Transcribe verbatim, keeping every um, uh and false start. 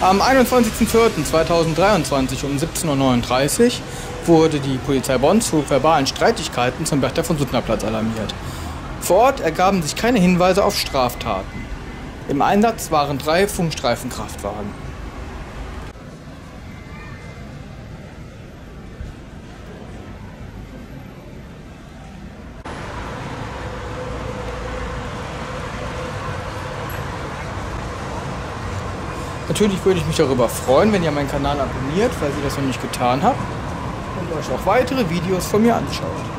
Am einundzwanzigsten vierten zweitausenddreiundzwanzig um siebzehn Uhr neununddreißig wurde die Polizei Bonn zu verbalen Streitigkeiten zum Bertha-von-Suttner-Platz alarmiert. Vor Ort ergaben sich keine Hinweise auf Straftaten. Im Einsatz waren drei Funkstreifenkraftwagen. Natürlich würde ich mich darüber freuen, wenn ihr meinen Kanal abonniert, falls ihr das noch nicht getan habt, und euch auch weitere Videos von mir anschaut.